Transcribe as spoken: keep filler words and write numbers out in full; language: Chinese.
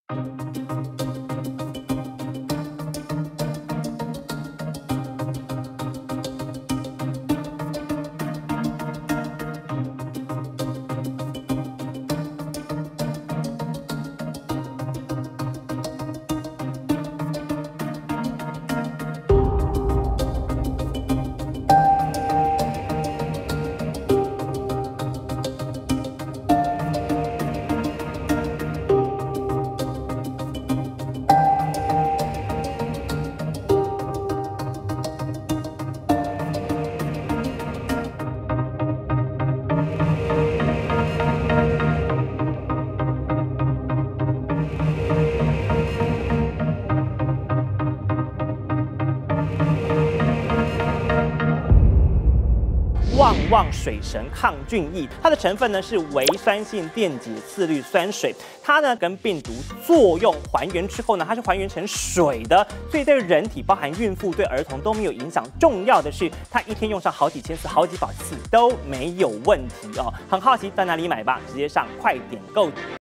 旺旺水神抗菌液，它的成分呢是微酸性电解次氯酸水，它呢跟病毒作用还原之后呢，它是还原成水的，所以对人体，包含孕妇、对儿童都没有影响。重要的是，它一天用上好几千次、好几百次都没有问题哦。很好奇在哪里买吧？直接上快点购。